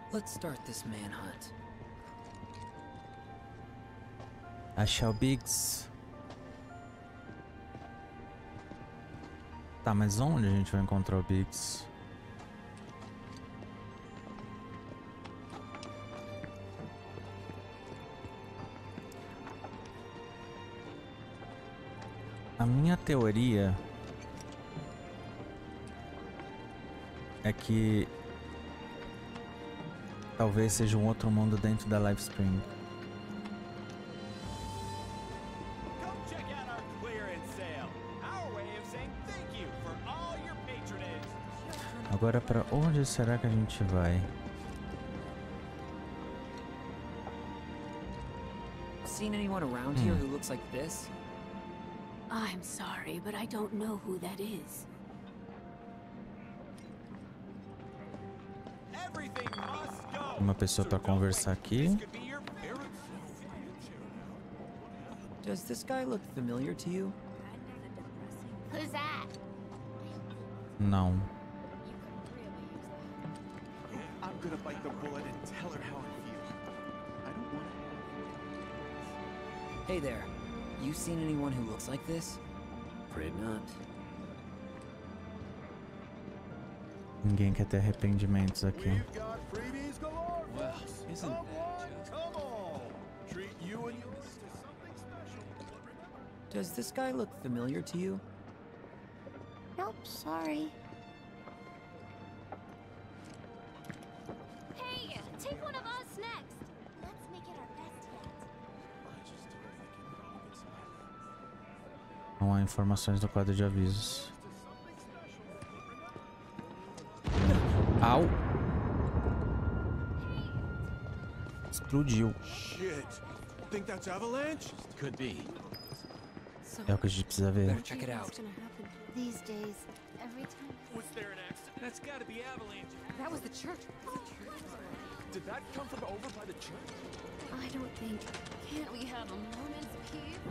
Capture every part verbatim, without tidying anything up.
Let's start this manhunt. Achar o Biggs. Tá, mas onde a gente vai encontrar o Biggs? A minha teoria é que talvez seja um outro mundo dentro da Livestream. Agora, para onde será que a gente vai? Seen anyone around here who looks like this? I'm sorry, but I don't know who that is. Uma pessoa para conversar aqui. Does this guy look familiar to you? Who's that? Não. I'm gonna bite the bullet and tell her how I feel. I don't want to. Hey there. You seen anyone who looks like this? Afraid not. Ninguém quer ter arrependimentos aqui. Well, isn't that just... Come on. Treat you and your to something special. Does this guy look familiar to you? Nope, sorry. Hey, take one of us next. Let's make it our best yet. Não há informações do quadro de avisos. Au! Explodiu. Shit. Think that's avalanche? Could be. É o que a gente precisa ver. Better check it out. These days, every time. Was there an accident? That's gotta be avalanche. That was the church. Did that come from over by the church? I don't think. Can't we have a moment's peace?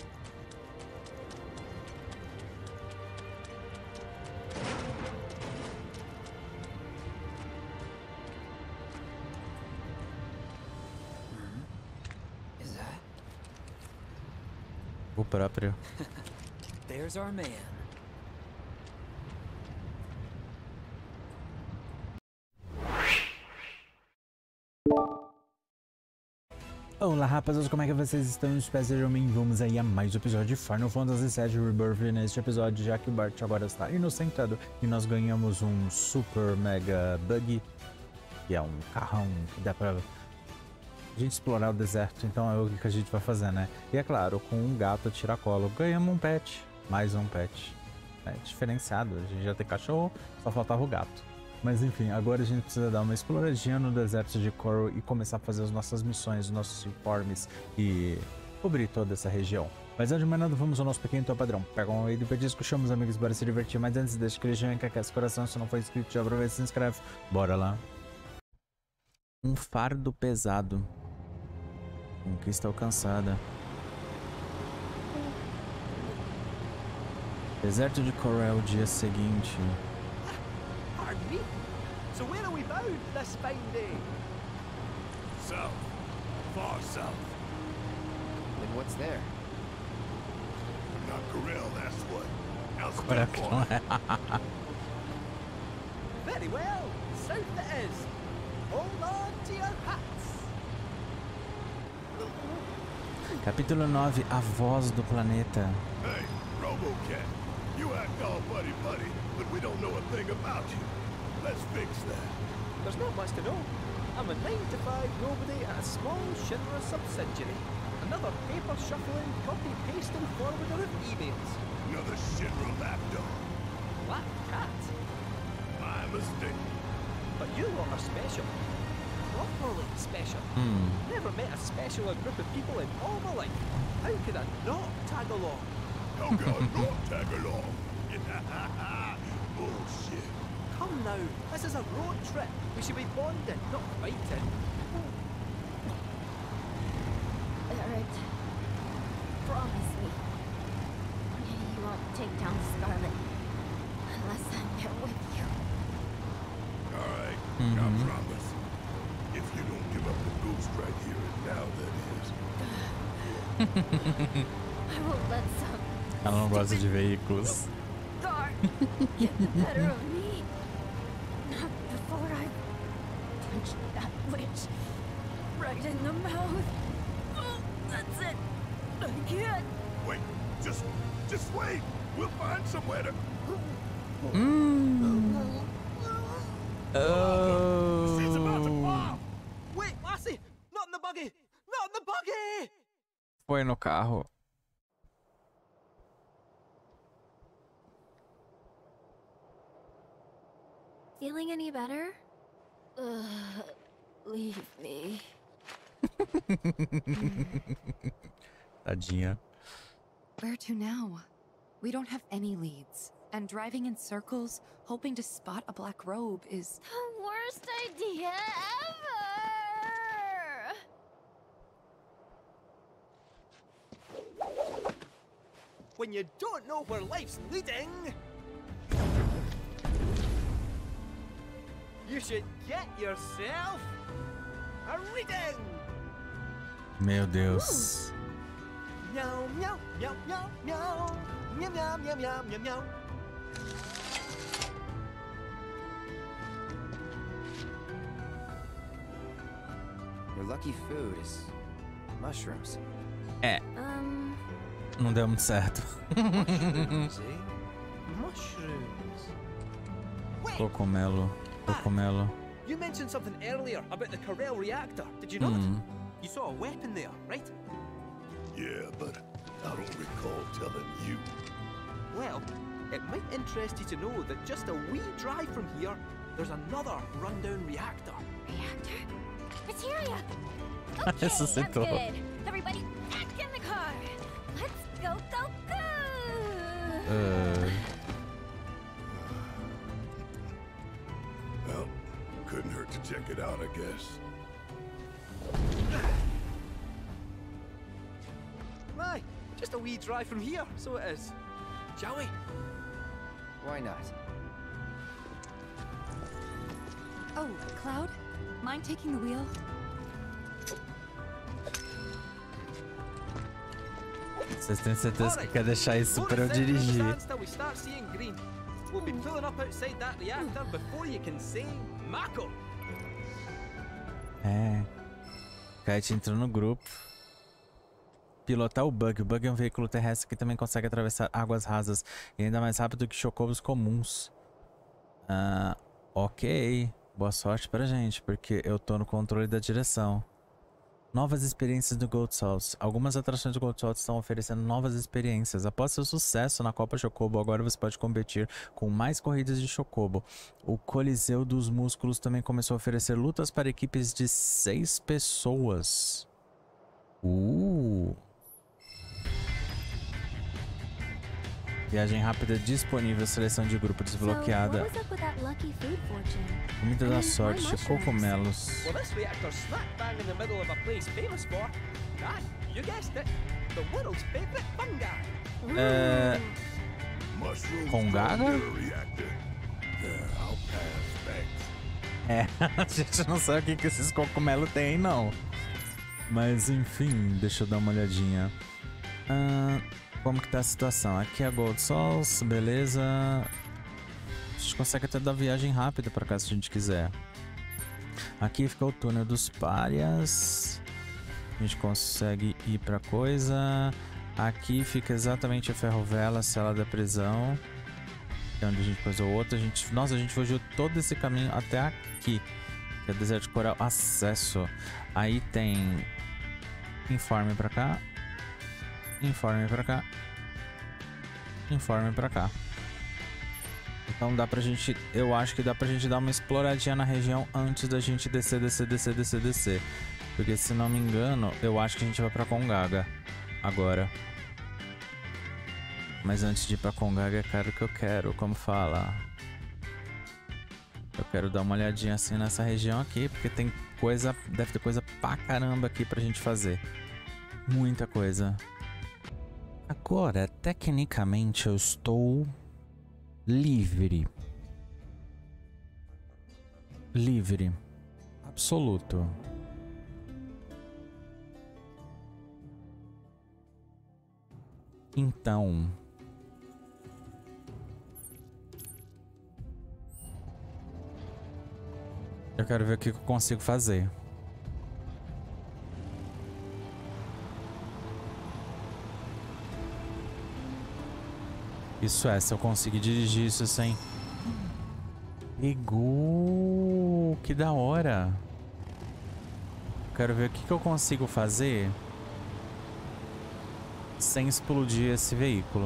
Is that? O próprio. There's our man. Olá rapaziada, como é que vocês estão? Espero que sejam bem-vindos aí a mais um episódio de Final Fantasy sete Rebirth. E neste episódio, já que o Bart agora está inocentado e nós ganhamos um Super Mega Buggy, que é um carrão que dá pra gente explorar o deserto, então é o que a gente vai fazer, né? E é claro, com um gato tiracolo, ganhamos um pet, mais um pet. É diferenciado, a gente já tem cachorro, só faltava o gato. Mas enfim, agora a gente precisa dar uma exploradinha no deserto de Coral e começar a fazer as nossas missões, os nossos informes e cobrir toda essa região. Mas antes de mais nada, vamos ao nosso pequeno top padrão. Pega um aí do petisco, chama os amigos para se divertir, mas antes deixa aquele joinha que aquece o coração, se não for inscrito já aproveita e se inscreve. Bora lá. Um fardo pesado. Conquista alcançada. Deserto de Coral, dia seguinte. Pardon me? So where are we bound this fine day? South. Far south. Then what's there? Not Corel, that's what. Now Olha step que on não it. é. Very well. South it is. Hold on to your hats. Capítulo nove, A Voz do Planeta. Hey, RoboCat. You act all buddy-buddy, but we don't know a thing about you. Let's fix that. There's not much to know. I'm a nine to five nobody at a small Shinra subsidiary. Another paper-shuffling, copy-pasting forwarder of emails. Another Shinra lapdog. Black cat. My mistake. But you lot are special. Properly special. Hmm. Never met a specialer group of people in all my life. How could I not tag along? How God not tag along? Bullshit. Come now, this is a road trip. We should be bonding, not fighting. Barrett, promise me. You won't take down Scarlet unless I'm there with you. All right, Mhm. I promise. Ghost right here and now, that is. I won't let some Ela não gosta de veículos. guard get the better of me. Not before I punch that witch right in the mouth. Oh, that's it. I can't. Wait, just, just wait. We'll find somewhere to. Oh. She's about to pop. Wait, lassie! Not in the buggy! Not in the buggy! Foi no carro. Feeling any better? Ugh, leave me. Tadinha. Where to now? We don't have any leads. And driving in circles, hoping to spot a black robe is... The worst idea ever! When you don't know where life's leading, you should get yourself a reading! Meu Deus. Meow, meow, meow, meow, meow. Meow, meow, meow, meow, meow, meow. Your lucky food is mushrooms. É, Um, não deu muito certo. Mushrooms, eh? Mushrooms. Wait, Cocomelo, cocomelo. you mentioned something earlier about the Corel reactor. Did you not? Hum. You saw a weapon there, right? Yeah, but I don't recall telling you. Well, it might interest you to know that just a wee drive from here, there's another rundown reactor. reactor? Materia! Okay, I'm Ressuscitou. good. Everybody back in the car. Let's go, go, go! Uh, Well, couldn't hurt to check it out, I guess. Aye, just a wee drive from here, so it is. Shall we? Why not? Oh, Cloud? Mind taking the wheel? vocês têm certeza que Alright. quer deixar isso Won't pra eu sit there in the dirigir? stands till we start seeing green. We'll be pulling up outside that reactor before you can say Mako. É. Kite entrou no grupo. Pilotar o Bug. O Bug é um veículo terrestre que também consegue atravessar águas rasas e ainda mais rápido que chocobos comuns. Ah, ok. Boa sorte pra gente, porque eu tô no controle da direção. Novas experiências do Gold Souls. Algumas atrações do Gold Souls estão oferecendo novas experiências. Após seu sucesso na Copa Chocobo, agora você pode competir com mais corridas de Chocobo. O Coliseu dos Músculos também começou a oferecer lutas para equipes de seis pessoas. Uh! Viagem rápida disponível, seleção de grupo desbloqueada. So, what was up with that lucky food fortune? Comida I da mean, sorte, why mushrooms? cogumelos. Well, this reactor's smack bang in the middle of a place famous for, ah, you guessed it, the world's favorite fungi. É... Mushrooms Com from gaga? the reactor. Yeah, I'll pass, thanks. É, a gente não sabe o que, que esses cogumelos tem, não. Mas enfim, deixa eu dar uma olhadinha. Ah, como que tá a situação? Aqui é a Gold Souls, beleza. A gente consegue até dar viagem rápida pra cá se a gente quiser. Aqui fica o túnel dos párias. A gente consegue ir pra coisa. Aqui fica exatamente a ferrovela, a cela da prisão. Que é onde a gente pôs o outro. A gente, nossa, a gente fugiu todo esse caminho até aqui. Que é deserto de coral, acesso. Aí tem informe pra cá. Informe pra cá. Informe pra cá. Então dá pra gente... Eu acho que dá pra gente dar uma exploradinha na região antes da gente descer, descer, descer, descer, descer. Porque se não me engano, eu acho que a gente vai pra Congaga agora. Mas antes de ir pra Congaga é claro que eu quero, como fala. Eu quero dar uma olhadinha assim nessa região aqui, porque tem coisa... Deve ter coisa pra caramba aqui pra gente fazer. Muita coisa. Agora, tecnicamente, eu estou livre. Livre. Absoluto. Então... eu quero ver o que eu consigo fazer. Isso é, se eu conseguir dirigir isso sem... Pegou! Que da hora! Quero ver o que, que eu consigo fazer sem explodir esse veículo.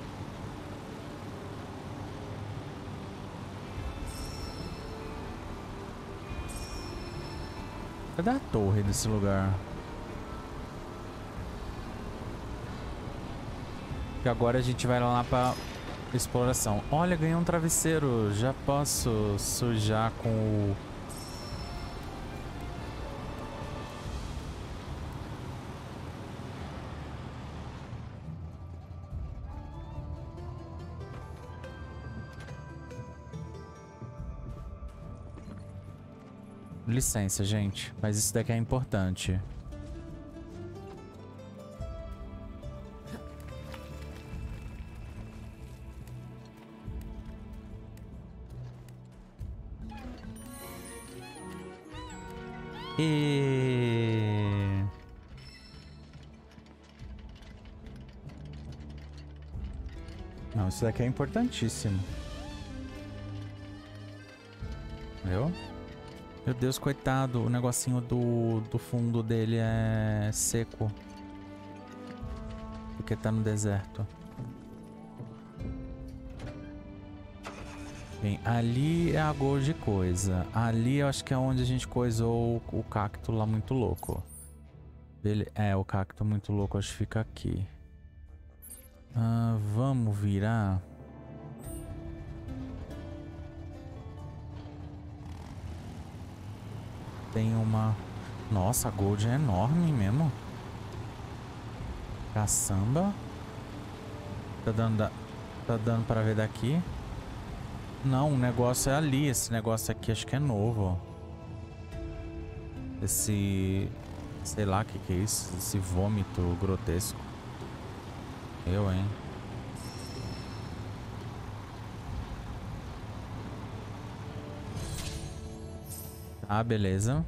Cadê a torre desse lugar? Que agora a gente vai lá pra exploração. Olha, ganhei um travesseiro. Já posso sujar com o... Licença, gente, mas isso daqui é importante. E... não, isso daqui é importantíssimo. Viu? Meu Deus, coitado, o negocinho do, do fundo dele é seco. Porque tá no deserto. Bem, ali é a gold de coisa. Ali eu acho que é onde a gente coisou o, o cacto lá muito louco. Ele, é, o cacto muito louco acho que fica aqui. Ah, vamos virar... tem uma... nossa, a gold é enorme mesmo. Caçamba. Tá dando, da... tá dando pra ver daqui. Não, o negócio é ali. Esse negócio aqui acho que é novo. Esse... sei lá o que que é isso. Esse vômito grotesco. Eu, hein. Ah, beleza.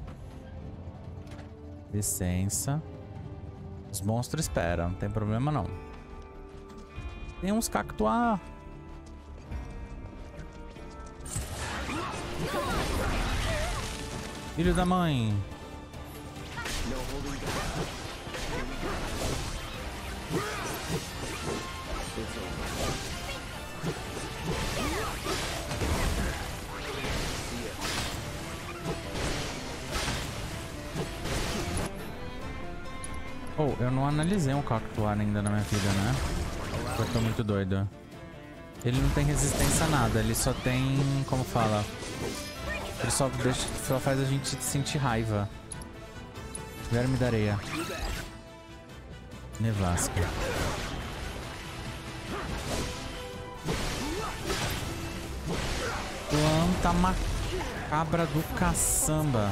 Licença. Os monstros esperam, não tem problema não. Tem uns cactuar. Filho da mãe. Oh, eu não analisei um cactuar ainda na minha vida, né? Eu tô muito doido. Ele não tem resistência a nada, ele só tem... como fala? Ele só, deixa, só faz a gente sentir raiva. Verme da areia. Nevasca. Planta macabra do caçamba.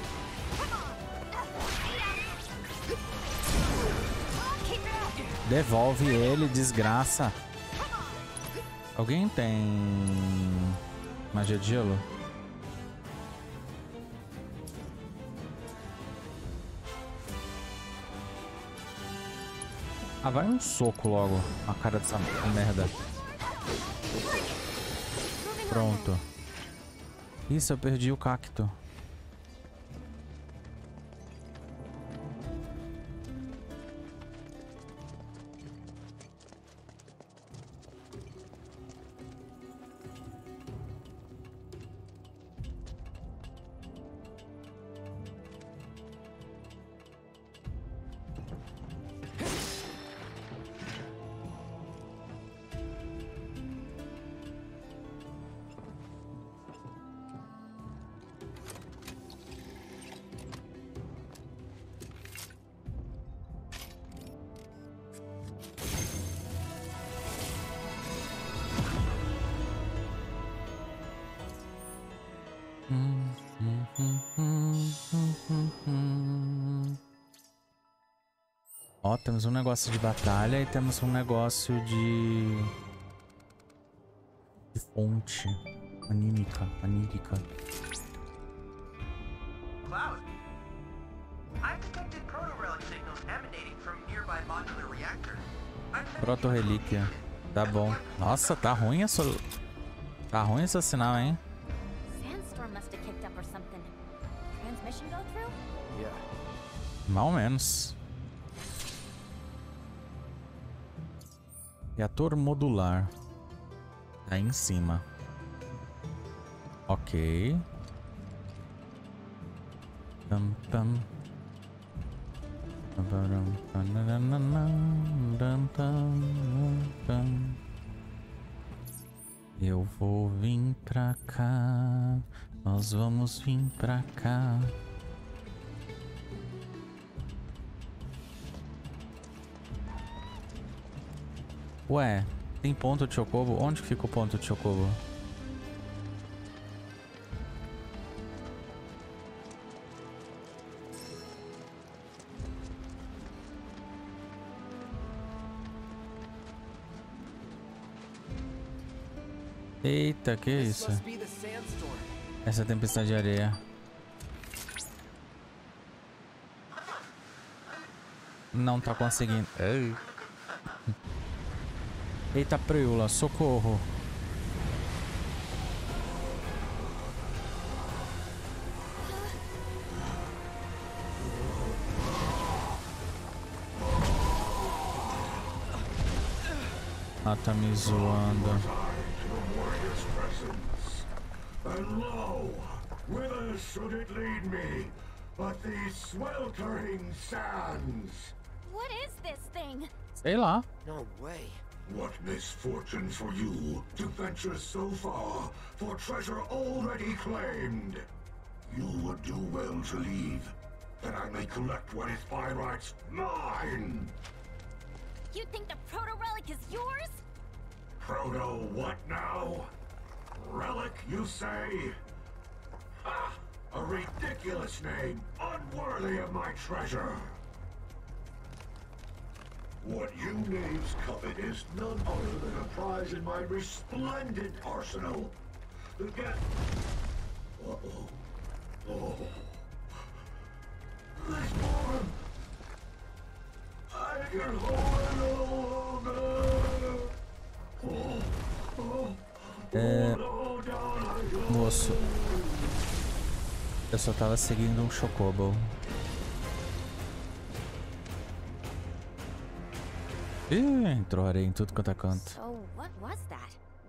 Devolve ele, desgraça. Alguém tem magia de gelo? Ah, vai um soco logo na cara dessa merda. Pronto. Isso, eu perdi o cacto. Ó, temos um negócio de batalha e temos um negócio de... de fonte. Anímica, anírica. Cloud. I detected proto-relic signals emanating from nearby modular reactor. Proto-relíquia. Tá bom. Nossa, tá ruim essa... Tá ruim esse sinal, hein? Sandstorm must have kicked up or something. Transmission go through? Yeah. Mal menos. Reator modular. Tá em cima. Ok. Pam, pam. Eu vou vir pra cá. Nós vamos vir pra cá. Ué, tem ponto de Chocobo? Onde fica o ponto de Chocobo? Eita, que isso? Essa tempestade de areia. Não tá conseguindo. Ei. Eita, preula, socorro. Ah, tá me zoando. And lo, whither should it lead me but these sweltering sands? What is this thing? Sei lá. No way. What misfortune for you to venture so far for treasure already claimed. You would do well to leave, that I may collect what is by rights mine. You think the proto-relic is yours? Proto what now? Relic, you say? Ha! A ridiculous name, unworthy of my treasure. What you knaves covet is none other than a prize in my resplendent arsenal. The get... Uh-oh. Oh. This form... I can hold it no longer. Oh, oh. É... Moço, eu só tava seguindo um Chocobo. Ih, entrou areia em tudo quanto é canto. So what was that?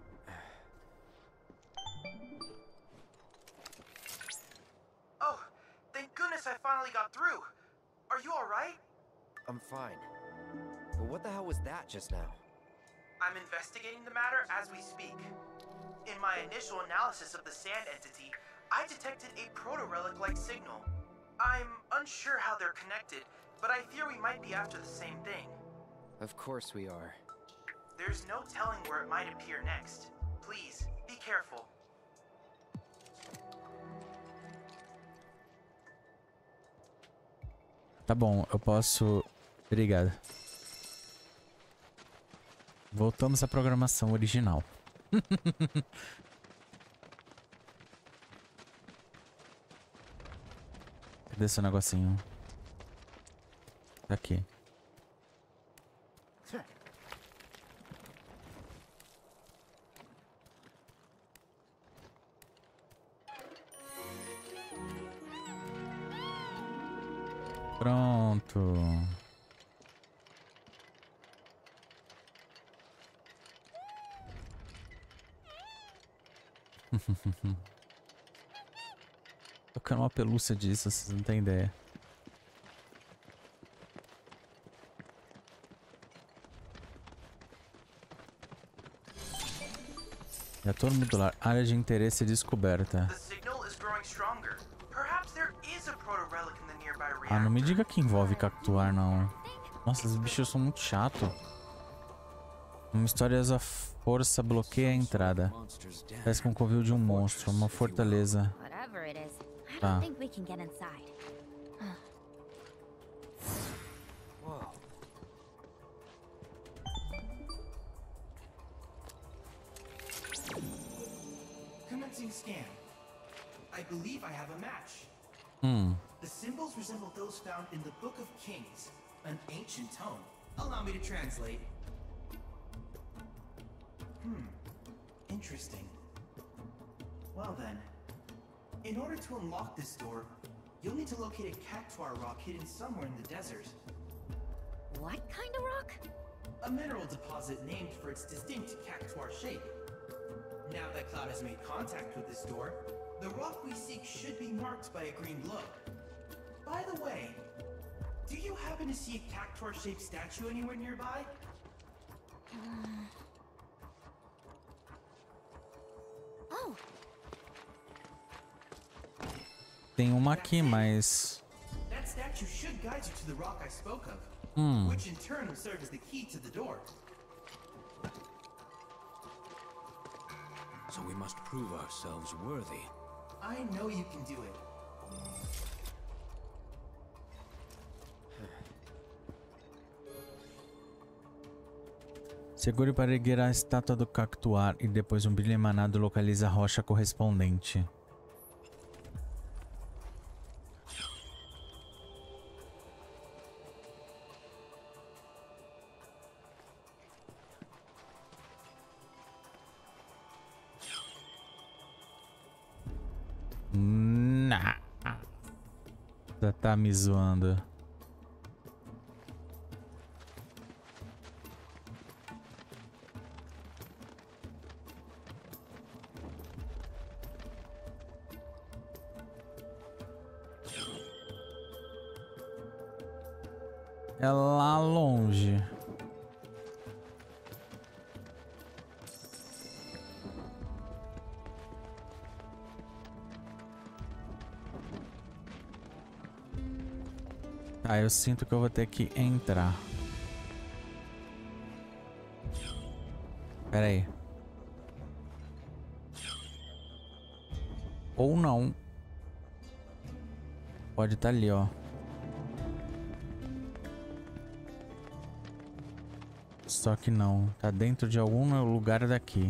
Oh, thank goodness I finally got through. Are you all right? I'm fine. But what the hell was that just now? I'm investigating the matter as we speak. In my initial analysis of the sand entity, I detected a proto-relic-like signal. I'm unsure how they're connected, but I fear we might be after the same thing. Of course we are. There's no telling where it might appear next. Please, be careful. Tá bom, eu posso... Obrigado. Voltamos à programação original. Cadê esse negocinho? Tá aqui. Pronto. Eu quero uma pelúcia disso, vocês não têm ideia. Reator modular, área de interesse descoberta. Ah, não me diga que envolve cactuar, não. Nossa, esses bichos são muito chatos. Uma misteriosa força bloqueia a entrada. Parece com um covil de um monstro, uma fortaleza. Tá. sequencing scan. I believe I have a match. Hmm. The symbols resemble those found in the Book of Kings, an ancient tome. Allow me to translate. Hmm. Interesting. Well then, in order to unlock this door, you'll need to locate a cactuar rock hidden somewhere in the desert. What kind of rock? A mineral deposit named for its distinct cactuar shape. Now that Cloud has made contact with this door, the rock we seek should be marked by a green glow. By the way, do you happen to see a cactuar-shaped statue anywhere nearby? Oh, Tem uma aqui, mas... That statue should guide you to the rock I spoke of, Hmm. which in turn will serve as the key to the door. So we must prove ourselves worthy. I know you can do it. Segure para erguer a estátua do cactuar e depois um brilho emanado localiza a rocha correspondente. Nah. Já tá me zoando. É lá longe. Tá, eu sinto que eu vou ter que entrar. Pera aí. Ou não. Pode estar ali, ó. Só que não. Tá dentro de algum lugar daqui.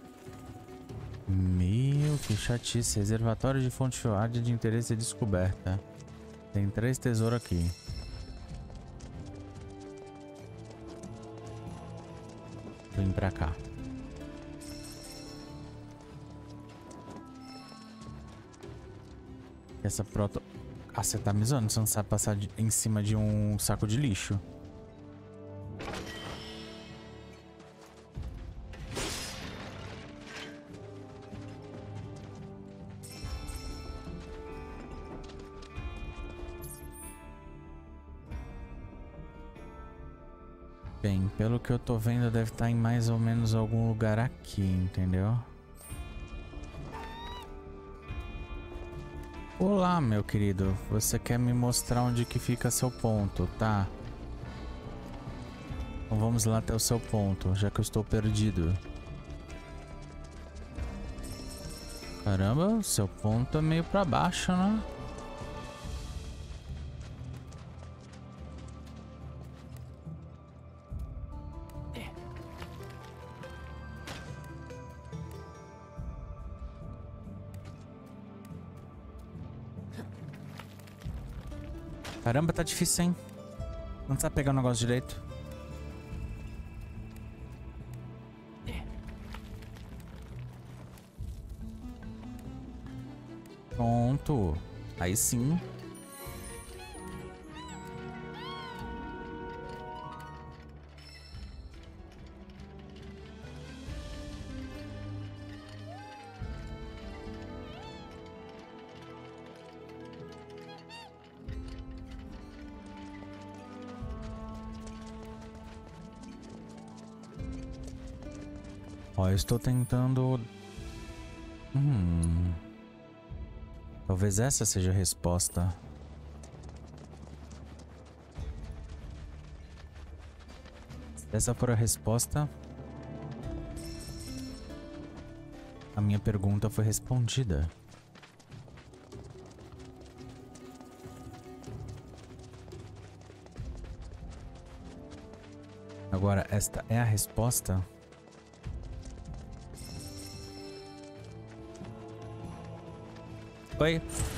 Meu, que chatice. Reservatório de fonte área de interesse descoberta. Tem três tesouros aqui. Vem pra cá. Essa proto... Ah, você tá me zoando? Você não sabe passar de... em cima de um saco de lixo. Bem, pelo que eu tô vendo, deve estar em mais ou menos algum lugar aqui, entendeu? Olá, meu querido. Você quer me mostrar onde que fica seu ponto, tá? Então vamos lá até o seu ponto, já que eu estou perdido. Caramba, seu ponto é meio pra baixo, né? Caramba, tá difícil, hein? Não sabe pegar o negócio direito. Pronto. Aí sim. Ó, eu estou tentando... Hum... Talvez essa seja a resposta. Se essa for a resposta... A minha pergunta foi respondida. Agora, esta é a resposta? Oi.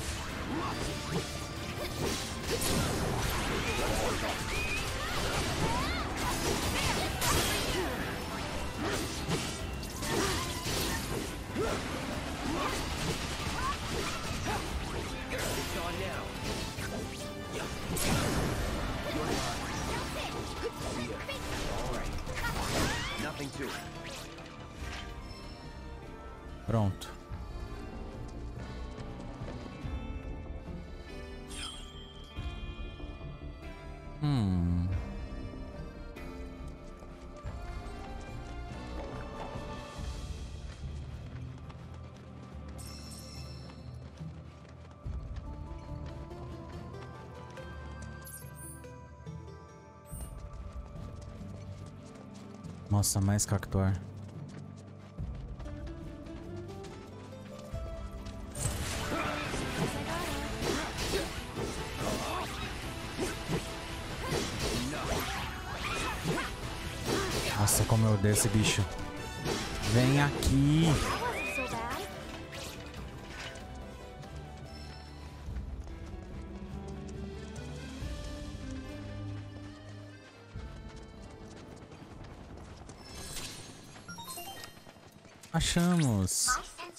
Pronto. Hum. Nossa, mais Cactuar. Nossa, como eu odeio esse bicho. Vem aqui. Achamos.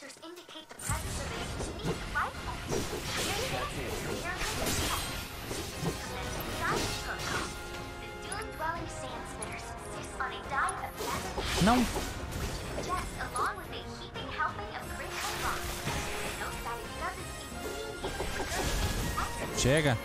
Não. Chega.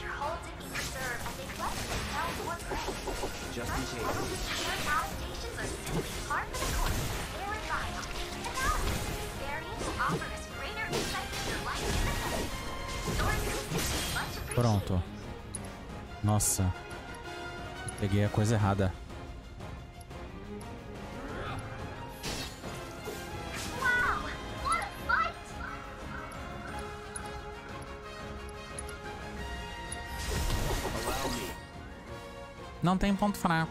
Pronto. Nossa. Peguei a coisa errada. Não tem ponto fraco.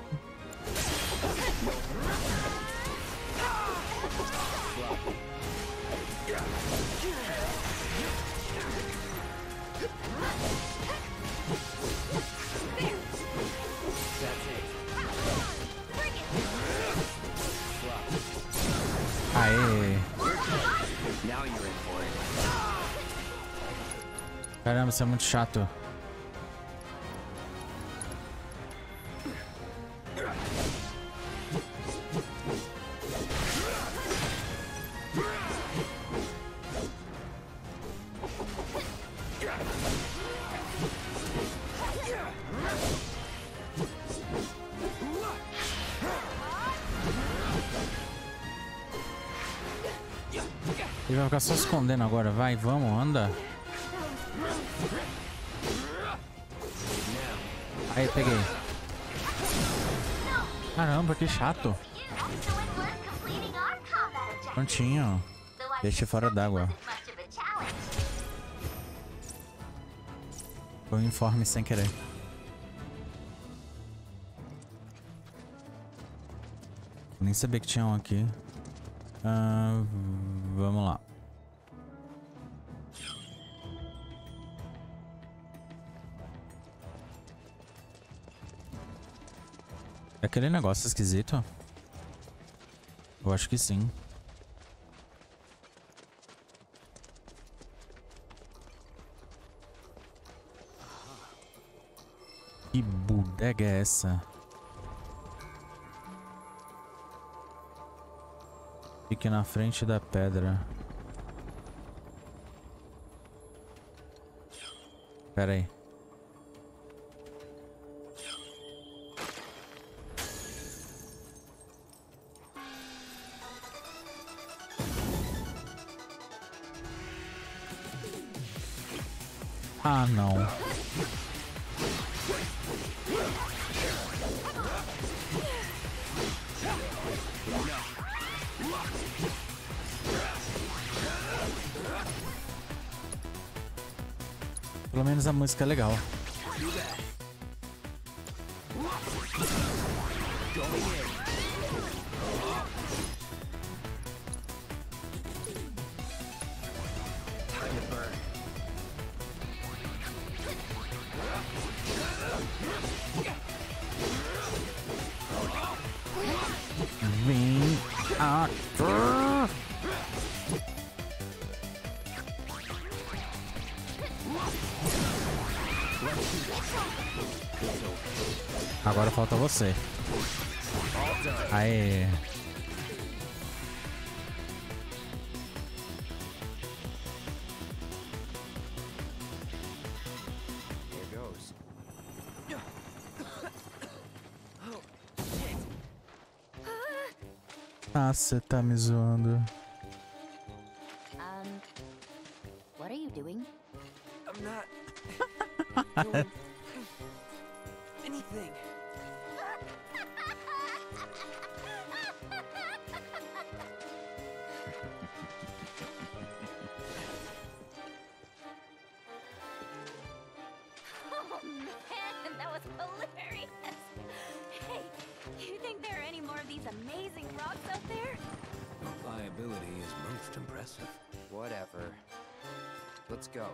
Aê. Caramba, isso é muito chato. Ele vai ficar só se escondendo agora. Vai, vamos, anda. Aí, peguei. Caramba, que chato. Prontinho. Deixa fora d'água. Foi um informe sem querer. Nem sabia que tinha um aqui. Ah, vamos lá. É aquele negócio esquisito? Eu acho que sim. Que bodega é essa? Fique na frente da pedra. Pera aí. Ah, não. Pelo menos a música é legal. Agora falta você. Aê. Here goes. Ah, você tá me zoando. Um, what are you doing? I'm not doing anything. Oh man, that was hilarious! Hey, you think there are any more of these amazing rocks out there? Viability is most impressive. Whatever. Let's go.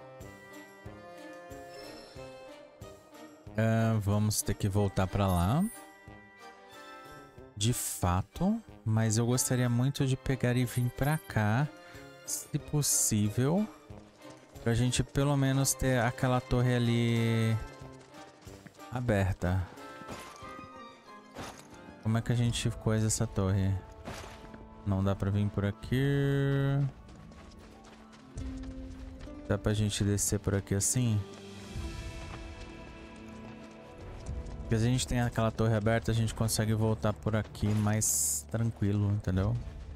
Ah, vamos ter que voltar pra lá. De fato. Mas eu gostaria muito de pegar e vir pra cá. Se possível. Pra gente pelo menos ter aquela torre ali aberta. Como é que a gente coisa essa torre? Não dá pra vir por aqui. Dá pra gente descer por aqui assim? Porque se a gente tem aquela torre aberta, a gente consegue voltar por aqui mais tranquilo, entendeu?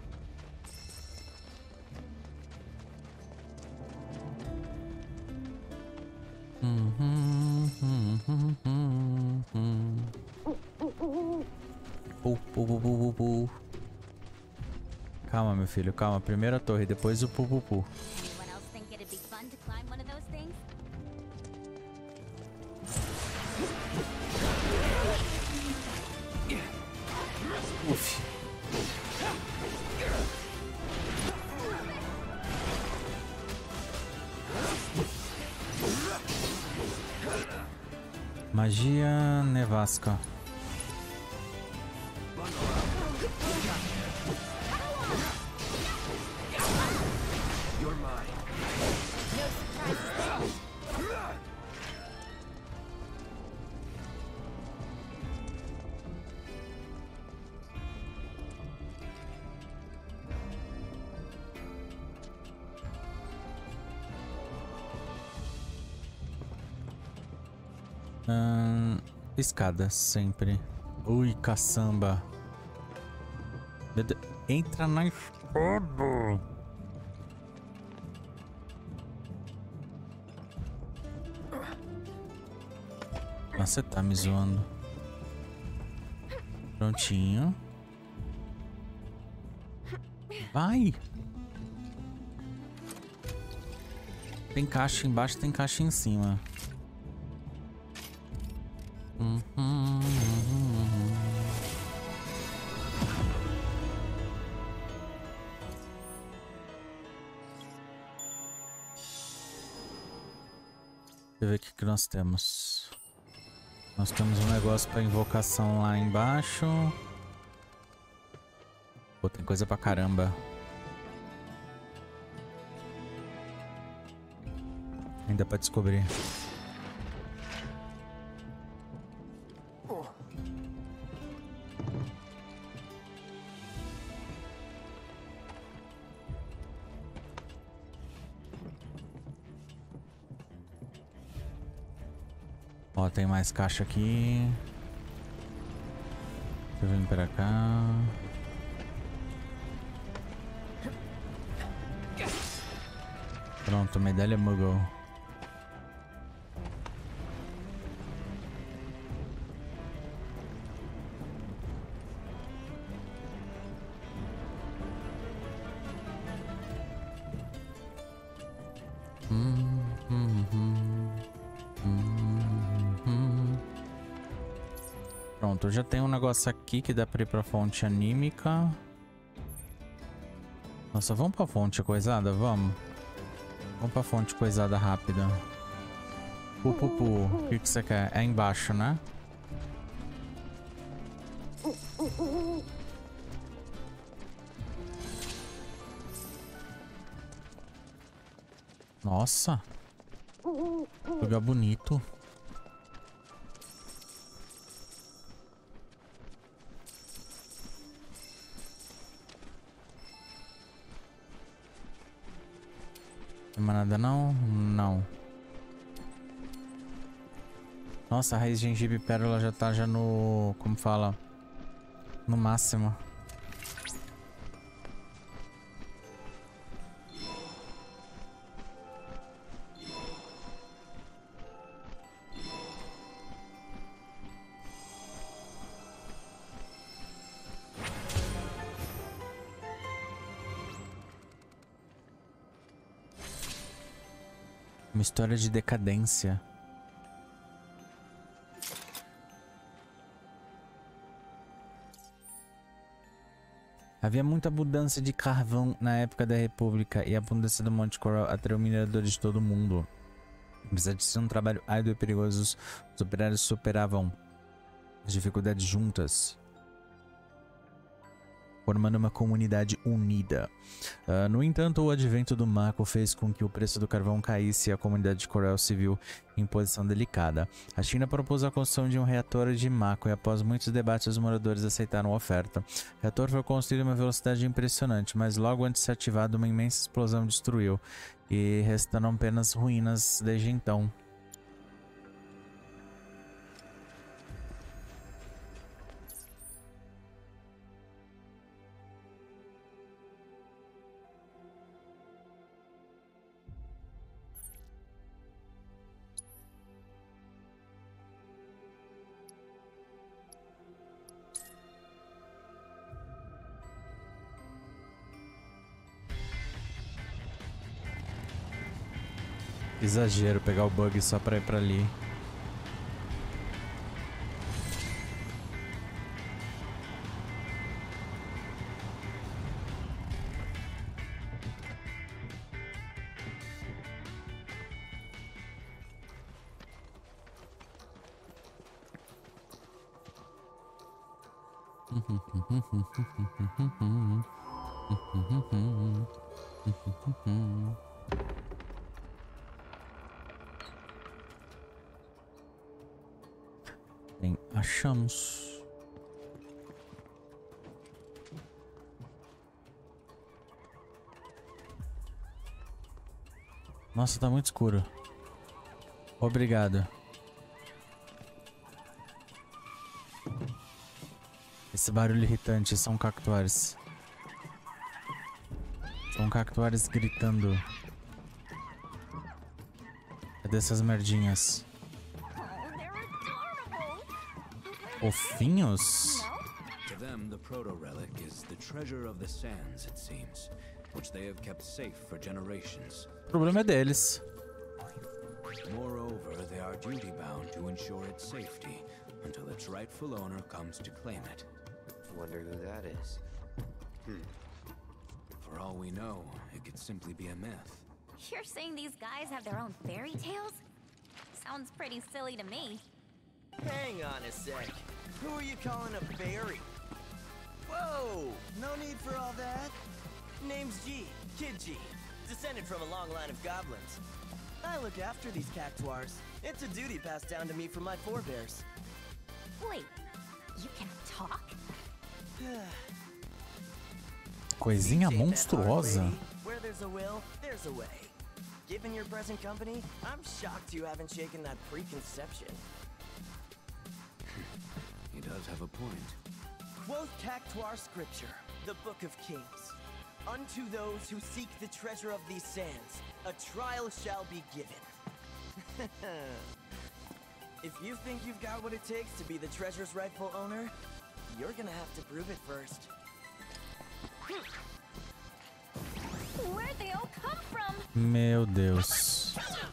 Pu, pu, pu, pu, pu. Calma, meu filho, calma. Primeiro a torre, depois o pu, pu, pu. Anyone else think it'd be fun to climb one of those things? Uf. Magia nevasca. You're mine. Hum, escada, sempre. Ui, caçamba. Meu Deus, entra na escada. Nossa, você tá me zoando. Prontinho. Vai. Tem caixa embaixo, tem caixa em cima. Uhum, uhum, uhum. Deixa eu ver o que, que nós temos. Nós temos um negócio para invocação lá embaixo. Pô, tem coisa pra caramba. Ainda pra descobrir. Ó, tem mais caixa aqui. Deixa eu vir pra cá. Pronto, medalha Muggle. Hum, hum, hum. Hum, hum. Pronto, eu já tenho um negócio aqui que dá pra ir pra fonte anímica. Nossa, vamos pra fonte coisada? Vamos. Vamos pra fonte coisada rápida. Pu, pu, pu. O que que você quer? É embaixo, né? Nossa. Lugar bonito. Tem mais nada não? Não. Nossa, a raiz de gengibre e pérola já tá já no... Como fala? No máximo. Uma história de decadência. Havia muita abundância de carvão na época da República e a abundância do Monte Coral atraiu mineradores de todo o mundo. Apesar de ser um trabalho árduo e perigoso, os operários superavam as dificuldades juntas, formando uma comunidade unida. Uh, no entanto, o advento do Mako fez com que o preço do carvão caísse e a comunidade de Coral se viu em posição delicada. A China propôs a construção de um reator de Mako e após muitos debates os moradores aceitaram a oferta. O reator foi construído a uma velocidade impressionante, mas logo antes de ser ativado uma imensa explosão destruiu e restaram apenas ruínas desde então. Exagero pegar o bug só pra ir pra ali. Bem, achamos. Nossa, tá muito escuro. Obrigado. Esse barulho irritante são cactuares. São cactuares gritando. Cadê essas merdinhas? Fofinhos? To them, the proto-relic is the treasure of the sands, it seems, which they have kept safe for generations. O problema é deles. Moreover, they are duty-bound to ensure its safety until its rightful owner comes to claim it. Wonder who that is. Hmm. For all we know, it could simply be a myth. You're saying these guys have their own fairy tales? Sounds pretty silly to me. Hang on a sec. Who are you calling a fairy? Whoa! No need for all that. Name's G, Kid G. Descended from a long line of goblins. I look after these cactuars. It's a duty passed down to me from my forebears. Wait, you can talk? Coisinha monstruosa. Where there's a will, there's a way. Given your present company, I'm shocked you haven't shaken that preconception. He does have a point. Quote Cactuar scripture, the Book of Kings. Unto those who seek the treasure of these sands, a trial shall be given. If you think you've got what it takes to be the treasure's rightful owner, you're gonna have to prove it first. Where'd they all come from? Meu Deus.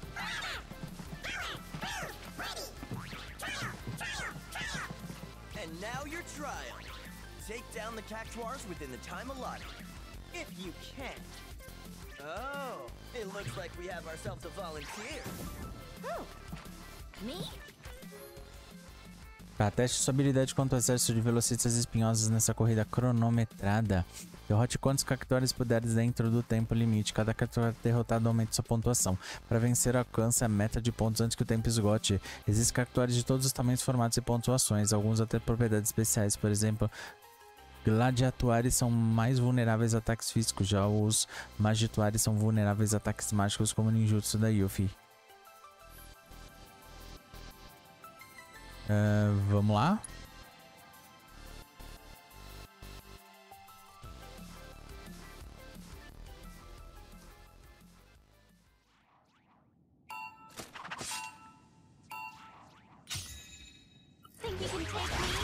And now your trial. Take down the cactuars within the time allotted. If you can. Oh, it looks like we have ourselves a volunteer. Who? Me? Tá, teste sua habilidade contra o exército de velocistas espinhosos nessa corrida cronometrada. Derrote quantos cactuares puderes dentro do tempo limite. Cada cactuar derrotado aumenta sua pontuação. Para vencer, alcance a meta de pontos antes que o tempo esgote. Existem cactuares de todos os tamanhos, formatos e pontuações. Alguns até propriedades especiais, por exemplo, gladiatuares são mais vulneráveis a ataques físicos, já os magituares são vulneráveis a ataques mágicos como o ninjutsu da Yuffie. Uh, vamos lá? Think you can take me?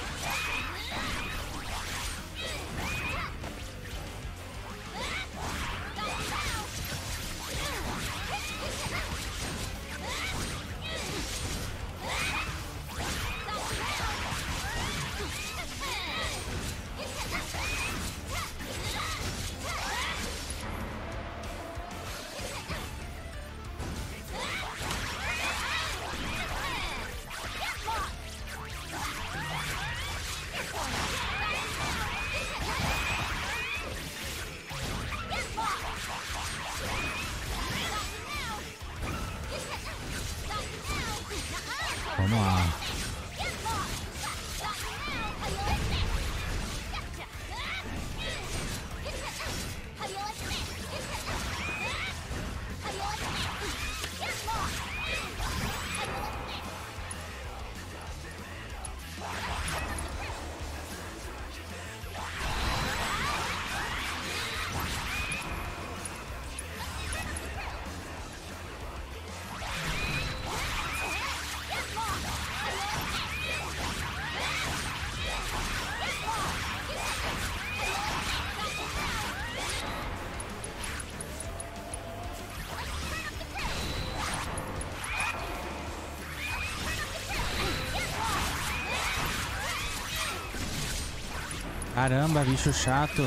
Vamos lá. Caramba, bicho chato.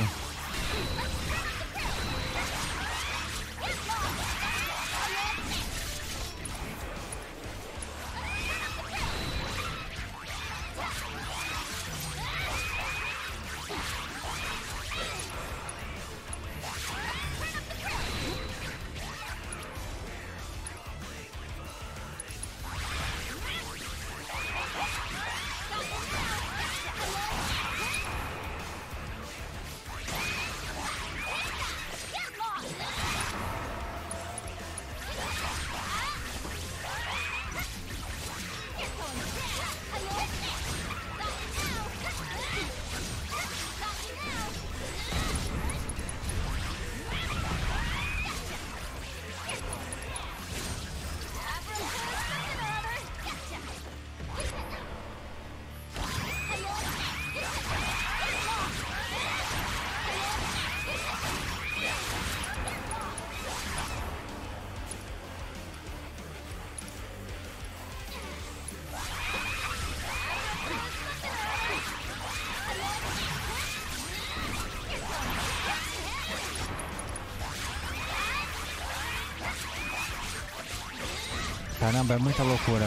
Caramba, é muita loucura.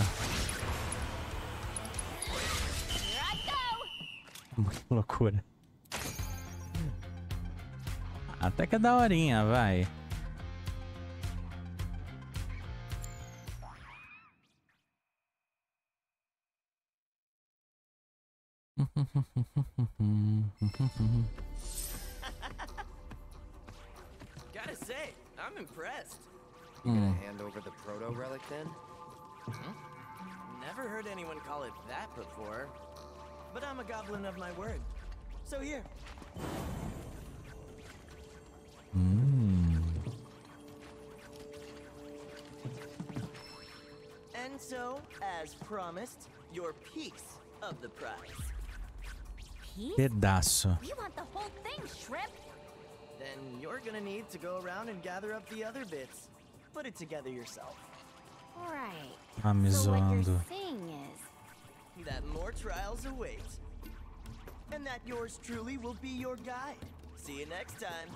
Muita loucura. Até que é daorinha, vai. Gotta say, I'm impressed. You gonna hand over the proto relic then? Hmm? Never heard anyone call it that before. But I'm a goblin of my word. So here. Mm. And so, as promised, your piece of the prize. Piece? Pedaço. We want the whole thing, Shrimp. Then you're gonna need to go around and gather up the other bits. Put it together yourself. Right. Ah, me So what you're zoando. saying is That more trials await. And that yours truly will be your guide. See you next time.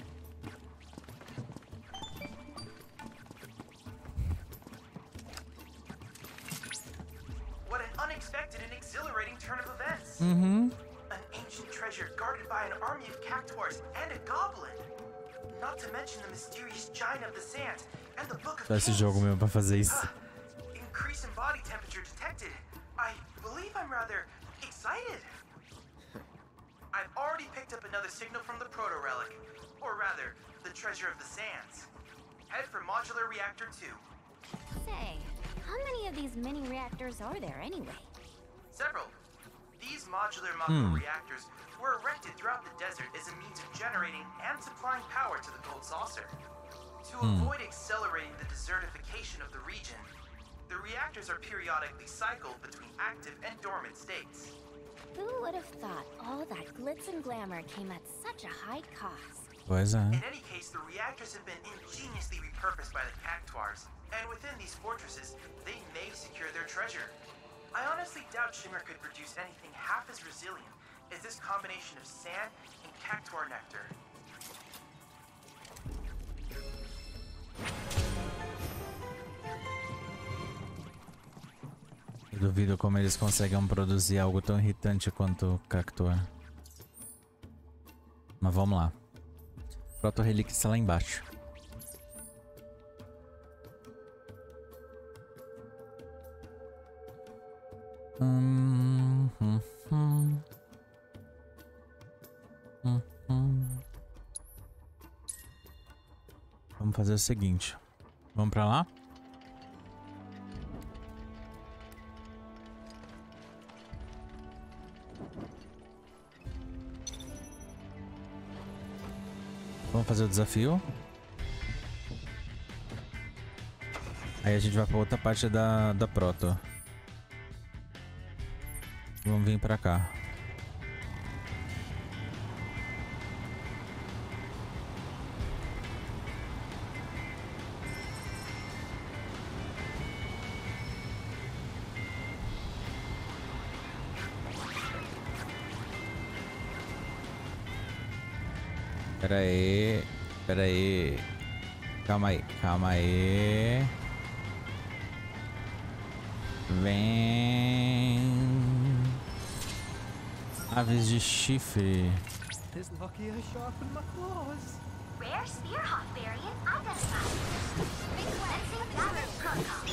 What an unexpected and exhilarating turn of events! Uhum. An ancient treasure guarded by an army of cactuars and a goblin! Not to mention the mysterious giant of the sands and the book of Só esse Kings. jogo mesmo pra fazer isso. Ah, increase in body temperature detected. I believe I'm rather excited. I've already picked up another signal from the proto-relic, or rather, the Treasure of the Sands. Head for Modular Reactor two. Say, how many of these mini reactors are there anyway? Several. These modular Mako Hmm. reactors were erected throughout the desert as a means of generating and supplying power to the Gold Saucer. To Hmm. avoid accelerating the desertification of the region, the reactors are periodically cycled between active and dormant states. Who would have thought all that glitz and glamour came at such a high cost? Pois é. In any case, the reactors have been ingeniously repurposed by the Cactuars, and within these fortresses, they may secure their treasure. I honestly doubt Shimmer could produce anything half as resilient as this combination of sand and Cactuar nectar. Eu duvido como eles conseguem produzir algo tão irritante quanto o Cactuar. Mas vamos lá. Proto Relíquia está lá embaixo. Hum, hum, hum. Hum, hum. Vamos fazer o seguinte. Vamos pra lá? Vamos fazer o desafio. Aí a gente vai pra outra parte da, da Proto. Vamos vir pra cá. Pera aí, pera aí. Calma aí, calma aí. Vem. Aves de chifre. It's lucky I sharpened my claws. Rare Spearhawk variant identified. Cleansing damage protocol.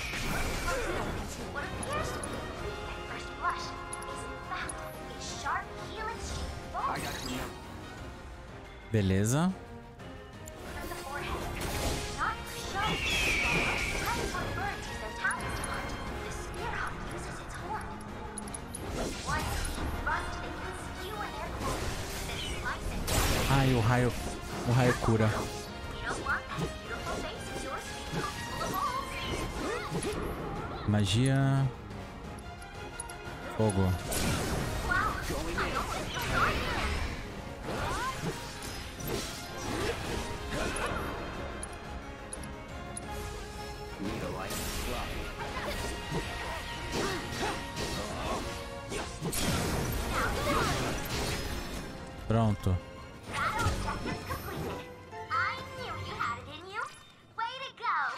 What appears to be, at first blush, is in fact a sharp helix-shaped bone. I got you. Beleza. From the forehead. Not for show. While most predatory birds use their talons to hunt, the Spearhawk uses its horn. One clean thrust that can skew in their clothing, then slice it. Ai, o raio. O raio cura. You don't want that beautiful face of yours to be full of holes. Magia. Fogo. Wow, I almost forgot you. Need a light drop. Pronto. Battle objective completed. I knew you had it in you. Way to go.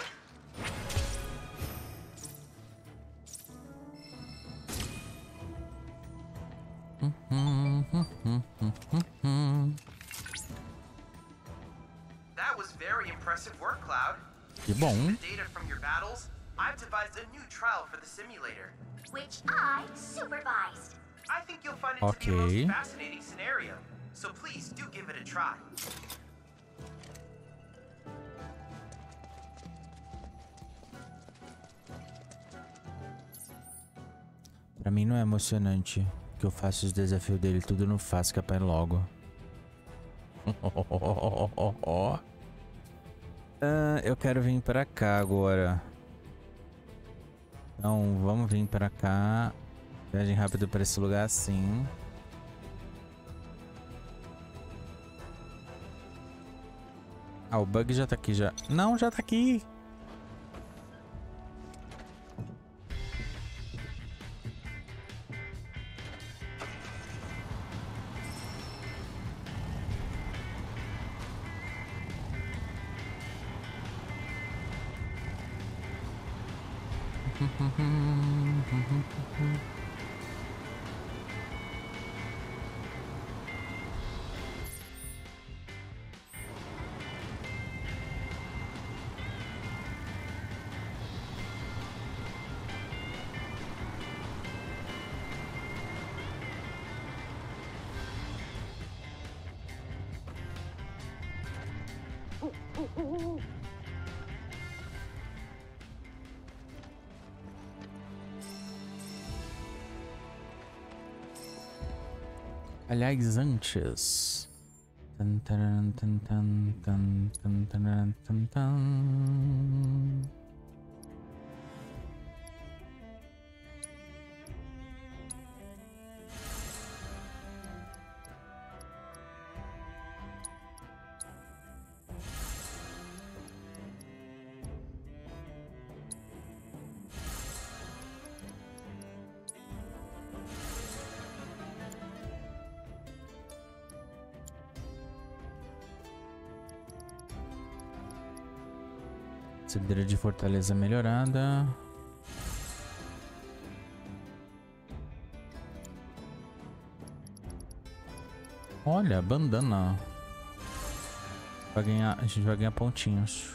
That was very impressive work, Cloud. Que bom. Using the data from your battles, I've devised a new trial for the simulator. Which I supervised. I think you'll find it to be a Okay. most fascinating scenario, so please do give it a try. Pra mim não é emocionante que eu faço os desafios dele tudo no fácil que é pra ir logo. Ah, eu quero vir pra cá agora. Então vamos vir pra cá. Viagem rápido pra esse lugar assim. Ah, o bug já tá aqui já. Não, já tá aqui. Aliás, antes... Tan, taran, tan, tan, tan, tan, taran, tan, tan. Cidreira de fortaleza melhorada. Olha, bandana. Vai ganhar, a gente vai ganhar pontinhos.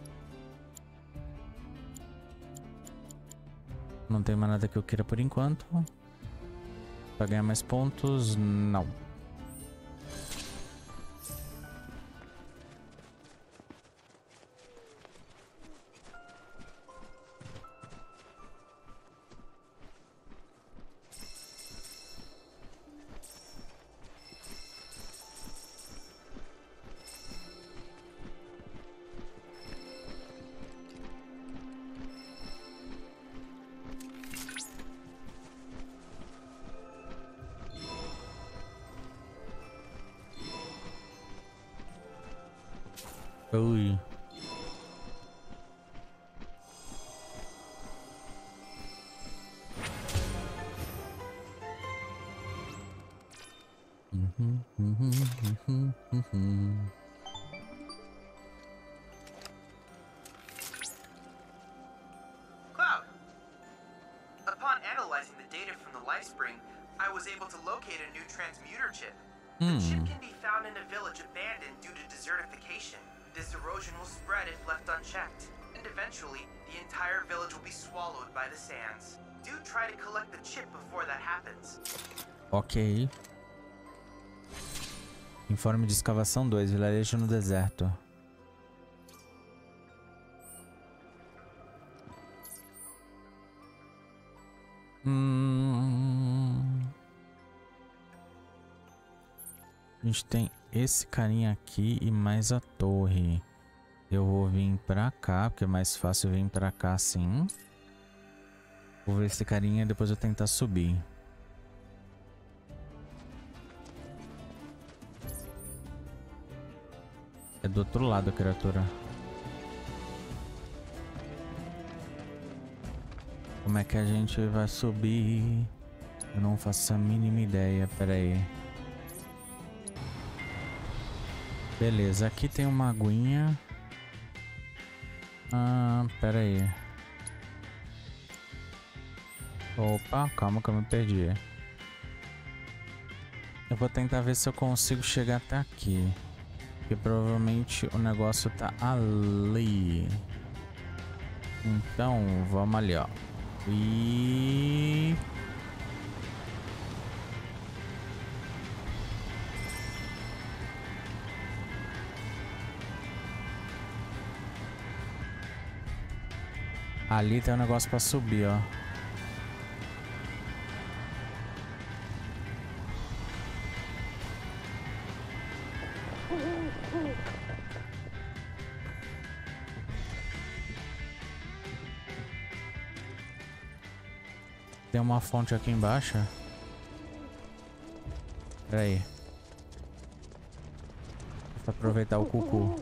Não tem mais nada que eu queira por enquanto. Vai ganhar mais pontos? Não. Ui. Uhum, uhum, uhum, uhum. Cloud! Upon analyzing the data from the Lifespring, I was able to locate a new transmuter chip. The Hmm. chip can be found in a village abandoned due to desertification. This erosion will spread if left unchecked, and eventually, the entire village will be swallowed by the sands. Do try to collect the chip before that happens. Ok. Informe de escavação dois, vilarejo no deserto. Hum... A gente tem esse carinha aqui e mais a torre. Eu vou vir pra cá, porque é mais fácil vir pra cá assim. Vou ver esse carinha e depois eu tentar subir. É do outro lado a criatura. Como é que a gente vai subir? Eu não faço a mínima ideia, pera aí. Beleza, aqui tem uma aguinha. Ah, pera aí. Opa, calma que eu me perdi. Eu vou tentar ver se eu consigo chegar até aqui. Porque provavelmente o negócio tá ali. Então, vamos ali, ó. E... ali tem um negócio pra subir, ó. Tem uma fonte aqui embaixo. Pera aí. Vou aproveitar o cucu.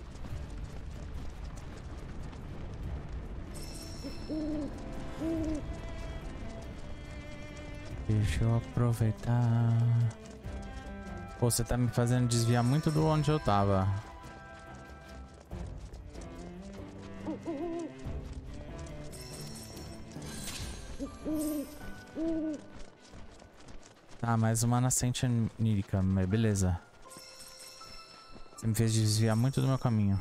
Deixa eu aproveitar. Pô, você tá me fazendo desviar muito do onde eu tava. Tá, mais uma nascente onírica, mas beleza. Você me fez desviar muito do meu caminho.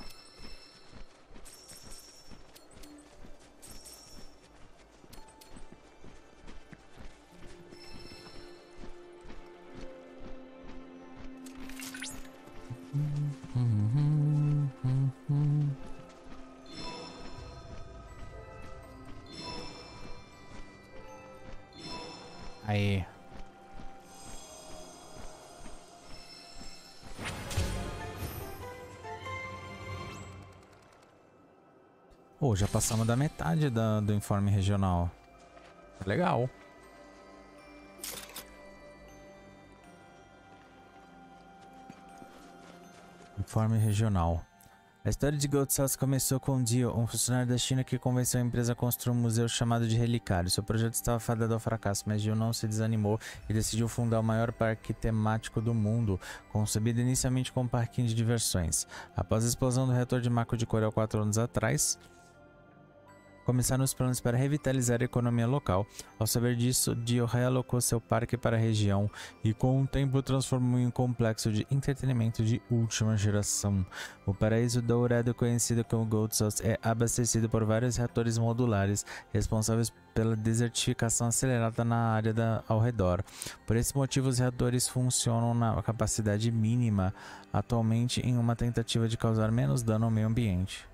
Aí. Oh, já passamos da metade da, do informe regional. Legal. Informe regional. A história de Gold Sauce começou com Dio, um funcionário da China que convenceu a empresa a construir um museu chamado de Relicário. Seu projeto estava fadado ao fracasso, mas Dio não se desanimou e decidiu fundar o maior parque temático do mundo, concebido inicialmente como um parquinho de diversões. Após a explosão do reator de Mako de Corel quatro anos atrás, começaram os planos para revitalizar a economia local. Ao saber disso, Dio realocou seu parque para a região e com o tempo transformou em um complexo de entretenimento de última geração. O paraíso dourado, conhecido como Gold Sauce, é abastecido por vários reatores modulares responsáveis pela desertificação acelerada na área da, ao redor. Por esse motivo, os reatores funcionam na capacidade mínima atualmente em uma tentativa de causar menos dano ao meio ambiente.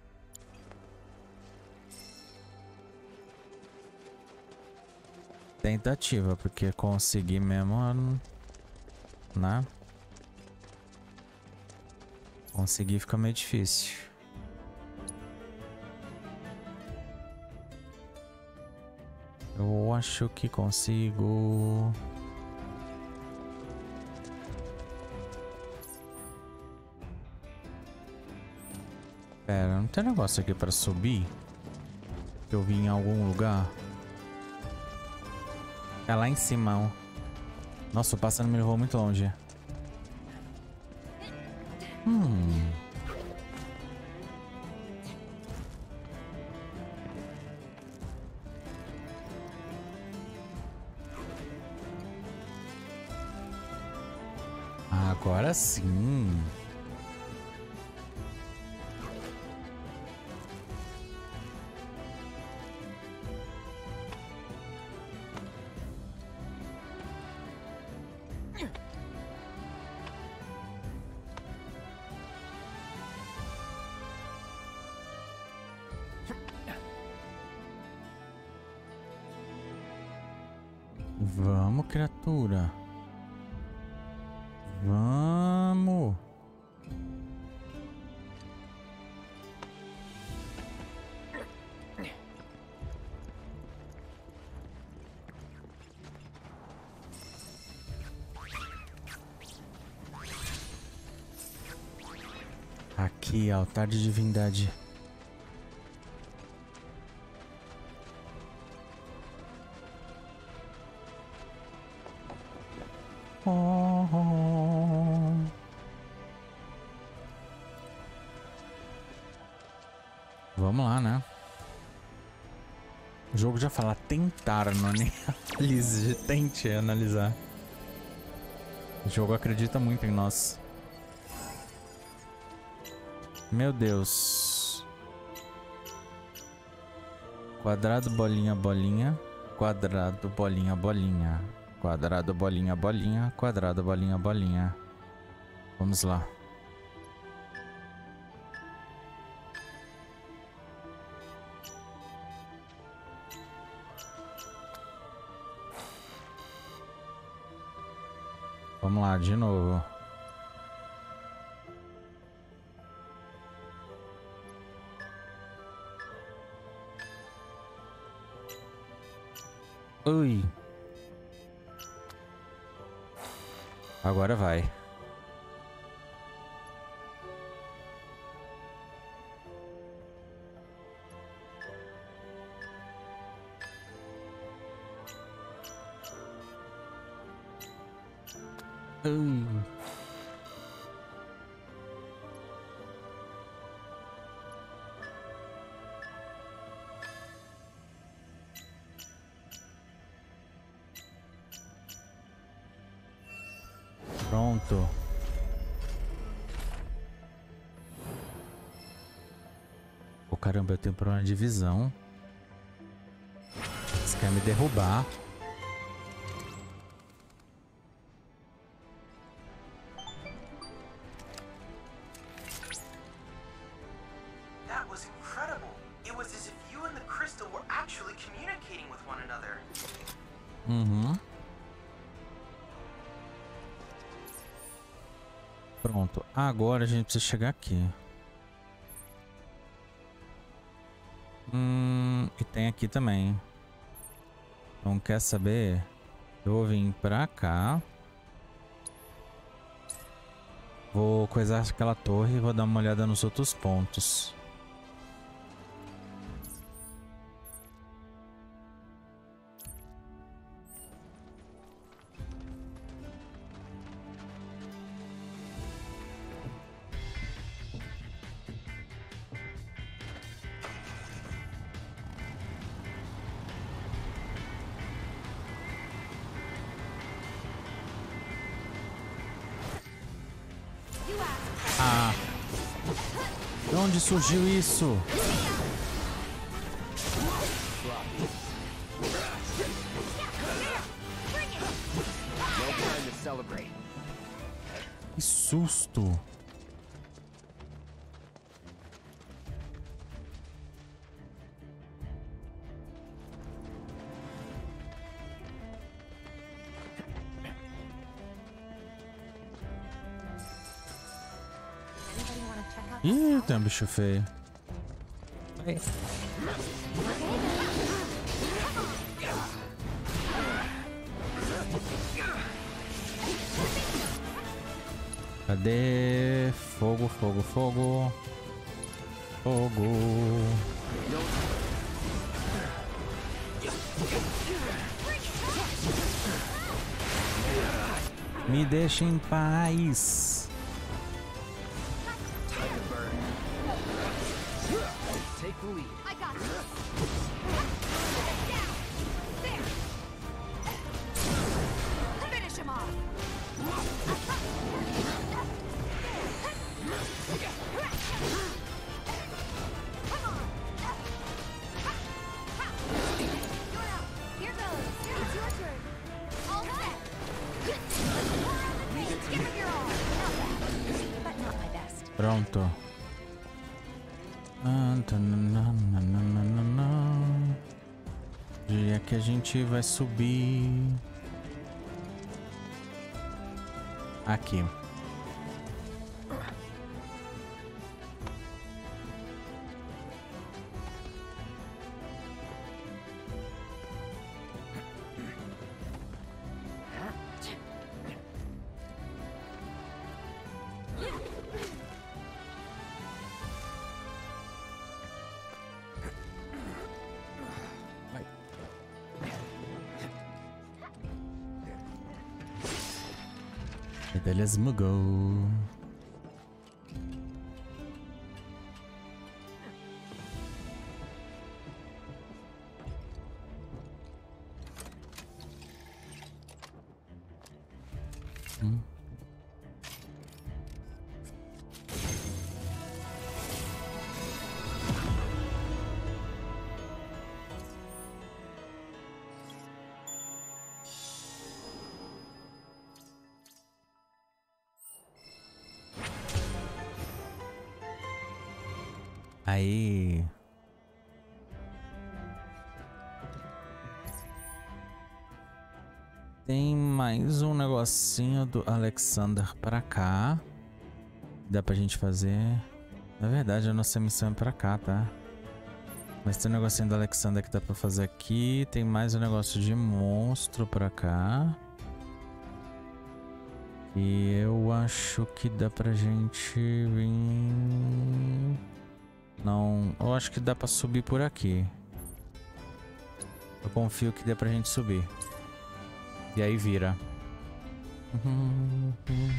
Tentativa, porque conseguir mesmo, né? Conseguir fica meio difícil. Eu acho que consigo. Pera, não tem negócio aqui pra subir? Que eu vi em algum lugar? É lá em cima, ó. Nossa, o pássaro me levou muito longe. Hum. Agora sim. Vamos, criatura. Vamos. Aqui, altar de divindade. Oh, oh, oh. Vamos lá, né? O jogo já fala tentar, não é nem analise, tente analisar. O jogo acredita muito em nós. Meu Deus. Quadrado, bolinha, bolinha. Quadrado, bolinha, bolinha. Quadrado, bolinha, bolinha. Quadrado, bolinha, bolinha. Vamos lá. Vamos lá, de novo. Ui. Agora vai. Ui. Pronto. Oh, caramba, eu tenho problema de visão. Eles querem me derrubar. That was incredible. It was as if you and the crystal were actually communicating with one another. Uhum. Pronto. Agora a gente precisa chegar aqui. Hum, e tem aqui também. Então, quer saber? Eu vou vir pra cá. Vou coisar aquela torre e vou dar uma olhada nos outros pontos. Ah, de onde surgiu isso? Que susto! Ih, tem um bicho feio. Ai. Cadê? Fogo, fogo, fogo. Fogo. Me deixa em paz. I got you. There. Finish him off. Come on. You're out. Here goes. It's your turn. All set. Give it your all. Not bad, but not my best. Pronto. Diria que a gente vai subir aqui. Let's go. Hum. Aí. Tem mais um negocinho do Alexander pra cá. Dá pra gente fazer. Na verdade, a nossa missão é pra cá, tá? Mas tem um negocinho do Alexander que dá pra fazer aqui. Tem mais um negócio de monstro pra cá. E eu acho que dá pra gente vir... Não, eu acho que dá pra subir por aqui. Eu confio que dê pra gente subir. E aí vira. Uhum, uhum.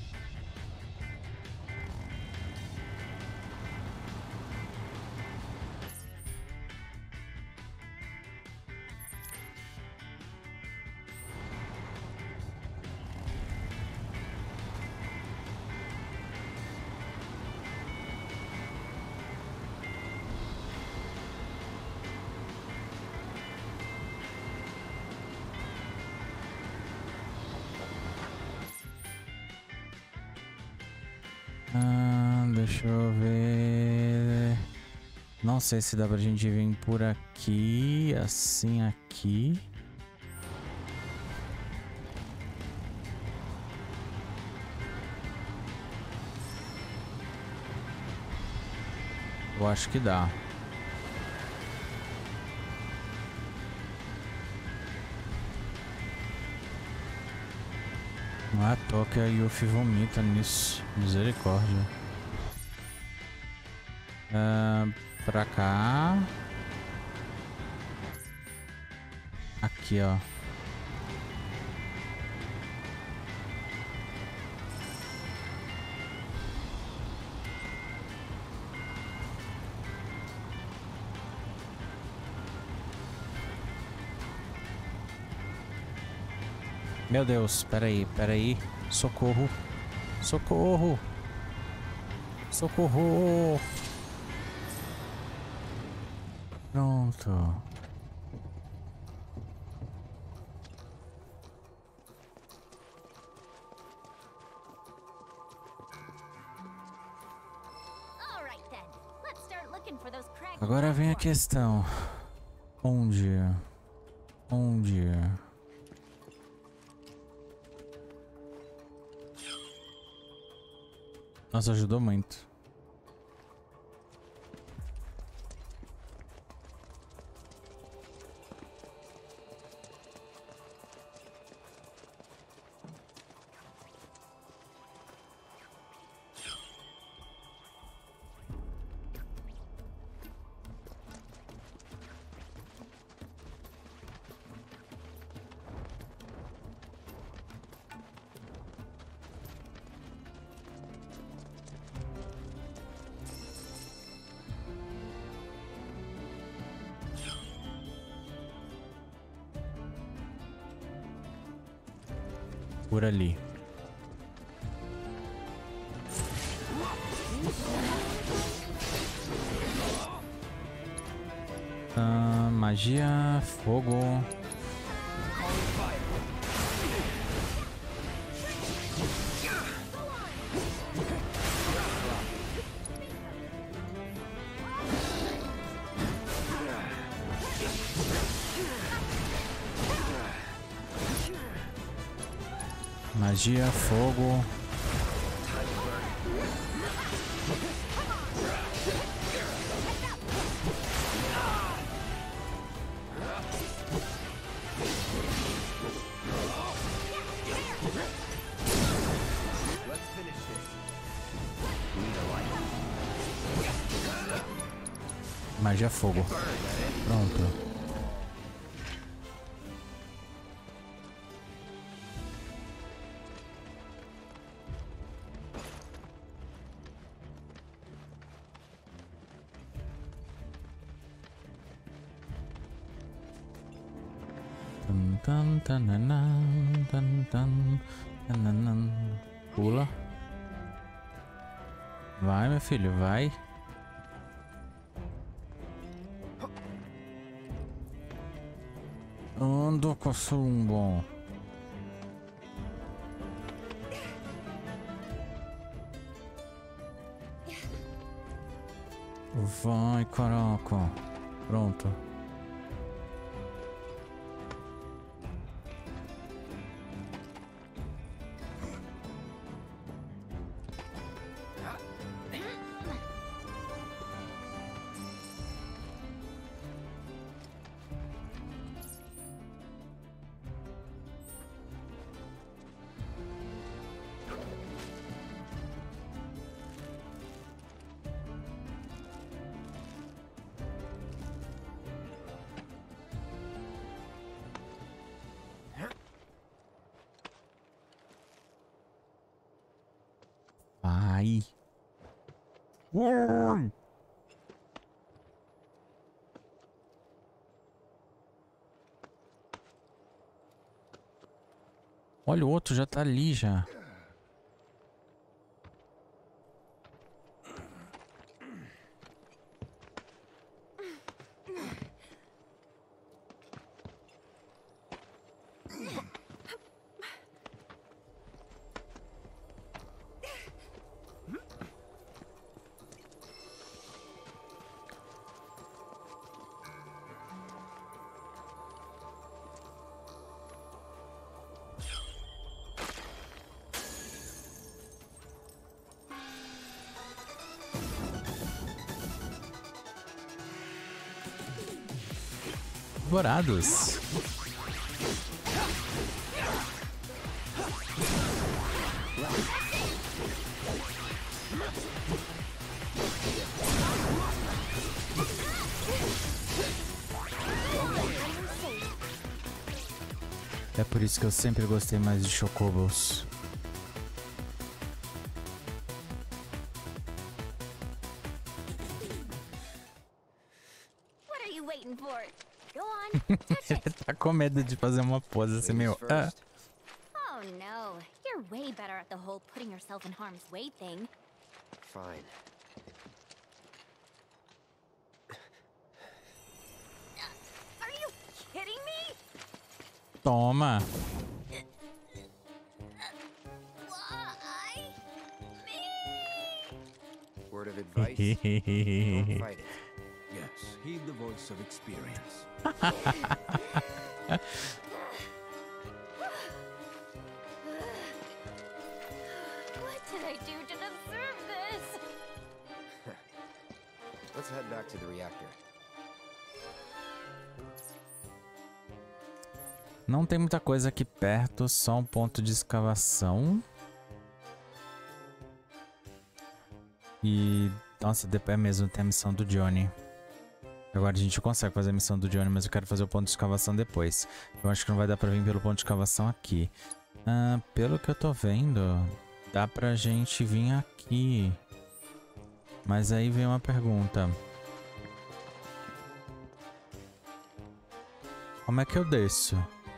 Ah, deixa eu ver. Não sei se dá pra gente vir por aqui, assim aqui. Eu acho que dá. Não é à toa que a Yuffie vomita nisso. Misericórdia. Uh, pra cá. Aqui, ó. Meu Deus, peraí, peraí. Socorro. Socorro. Socorro. Pronto. Agora vem a questão. Onde? Onde? Nossa, ajudou muito. Por ali. Ah, magia, fogo. Magia, fogo. Magia, fogo. Pronto. Pula. Vai, meu filho, vai. Ando com sumbo. Vai, caraca. Pronto. Ai. Olha, o outro já tá ali já. Vorados. É por isso que eu sempre gostei mais de chocobos. What are you waiting for? Go on. Ele tá com medo de fazer uma pose assim meio... Ah. Oh no, you're way better at the whole putting yourself in harm's way thing. Fine. Are you kidding me? Toma. Why? Me? Word of advice, don't fight it. Yes, heed the voice of experience. What did I do to deserve this? Let's head back to the reactor. Não tem muita coisa aqui perto, só um ponto de escavação. E... Nossa, depois mesmo tem a missão do Johnny. Agora a gente consegue fazer a missão do Johnny, mas eu quero fazer o ponto de escavação depois. Eu acho que não vai dar pra vir pelo ponto de escavação aqui. Ah, pelo que eu tô vendo, dá pra gente vir aqui. Mas aí vem uma pergunta. Como é que eu desço?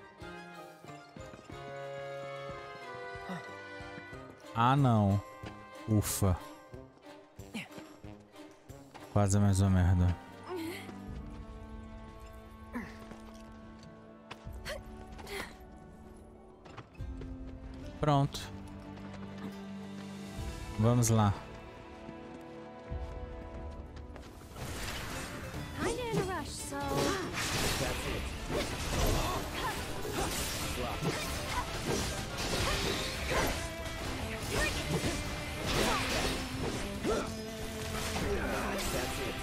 Ah, não. Ufa. Quase mais uma merda. Pronto. Vamos lá. Kinda in a rush, so... That's it. That's it.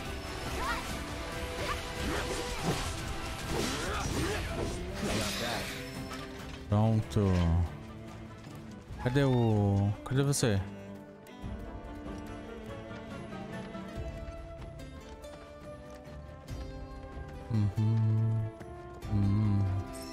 Got that. Pronto. Cadê o... Cadê você? Uhum. Hum.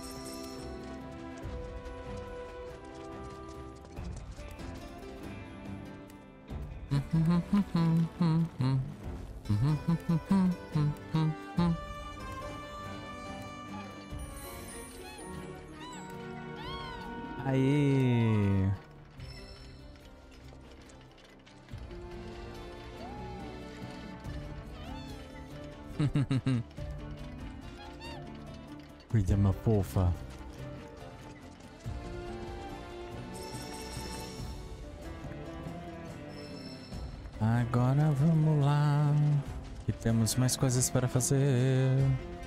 Aí. Cuida, minha fofa. Agora vamos lá. E temos mais coisas para fazer.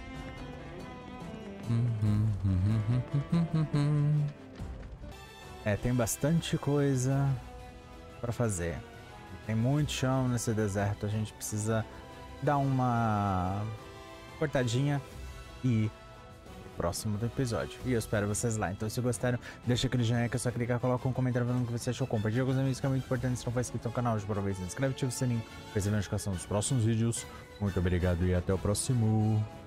É, tem bastante coisa para fazer. Tem muito chão nesse deserto. A gente precisa dar uma cortadinha e ir pro próximo do episódio. E eu espero vocês lá. Então, se gostaram, deixa aquele joinha que é só clicar, coloca um comentário falando o que você achou. Compartilha com os amigos, que é muito importante. Se não for inscrito no canal, já aproveita, se inscreve, ativa o sininho, receber a notificação dos próximos vídeos. Muito obrigado e até o próximo.